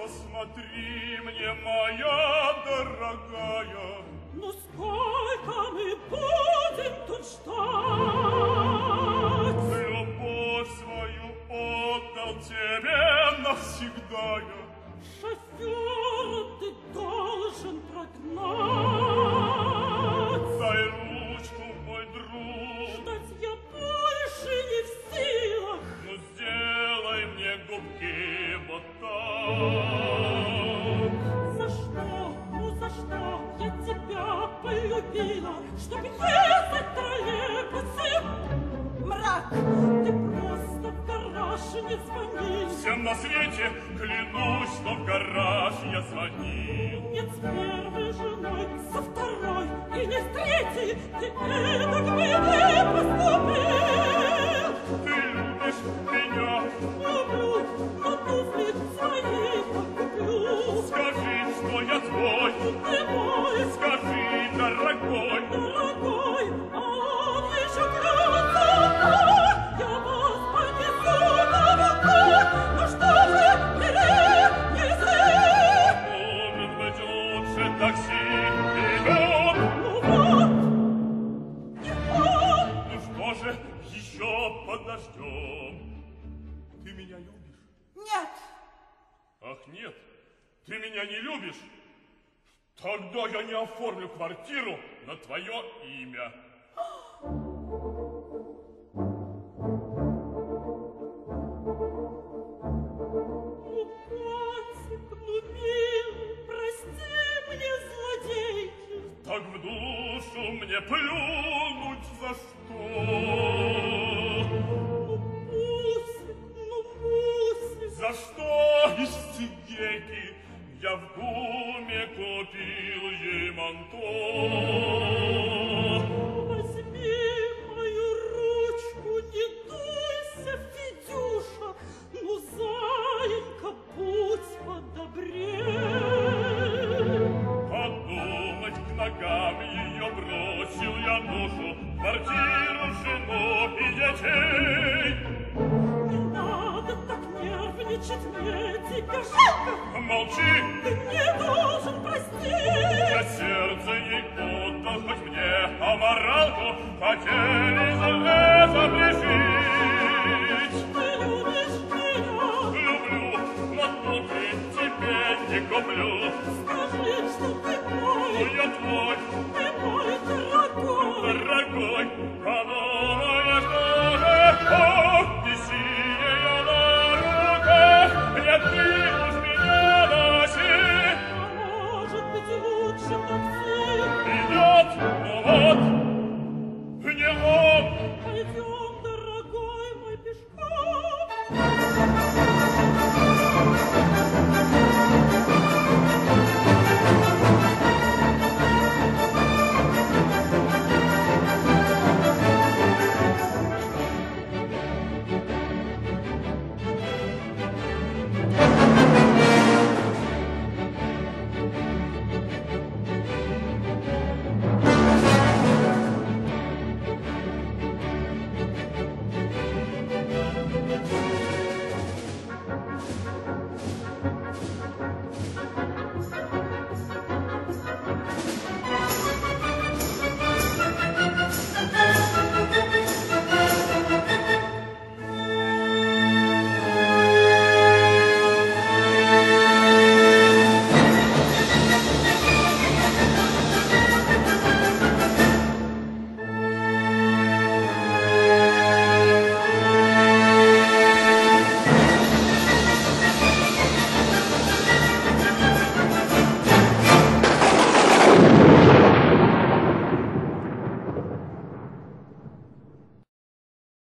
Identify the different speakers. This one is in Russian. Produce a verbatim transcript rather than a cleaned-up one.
Speaker 1: посмотри мне, моя дорогая.
Speaker 2: Ну сколько мы будем тут ждать?
Speaker 1: Любовь свою отдал тебе навсегда я.
Speaker 2: Шофера ты должен прогнать.
Speaker 1: Дай ручку, мой друг.
Speaker 2: Ждать я больше не в силах.
Speaker 1: Ну сделай мне губки вот так.
Speaker 2: За что, ну за что я тебя полюбила? Чтоб ехать троллейбусе? Мрак, ты просто в гараж не звони.
Speaker 1: Всем на свете клянусь, что в гараж я звонил.
Speaker 2: Нет, с первой женой, со второй и не с третьей ты эдак бы не поступил.
Speaker 1: Ты любишь меня?
Speaker 2: Люблю, но туфли свои покуплю.
Speaker 1: Скажи, что я твой.
Speaker 2: Ты мой.
Speaker 1: Скажи, дорогой.
Speaker 2: Дорогой, а он еще крутится. Я вас понесу на руках. Ну что же, бери, неси.
Speaker 1: Может быть, лучше такси идет.
Speaker 2: Ну вот, не вот.
Speaker 1: Ну что же, еще подождем. Ты меня любишь?
Speaker 2: Нет.
Speaker 1: Ах, нет, ты меня не любишь? Тогда я не оформлю квартиру на твое имя. Так в душу мне плюнуть за что?
Speaker 2: Ну пусть, ну пусть.
Speaker 1: За что из Сигейки я в гуме купил ей манто?
Speaker 2: Возьми мою ручку, не дуйся, Федюша. Ну, заинька, будь подобрее.
Speaker 1: Подумать, к ногам ее бросил я душу, квартиру, жену и детей.
Speaker 2: Не надо так нервничать, мне тебя жалко.
Speaker 1: Молчи!
Speaker 2: Ты не должен простить.
Speaker 1: Я сердце ей отдал, хоть мне аморалку хотели за это лишить.
Speaker 2: Ты любишь меня?
Speaker 1: Люблю, но туфли тебе не куплю.
Speaker 2: Скажи, что ты мой.
Speaker 1: Ну, я твой.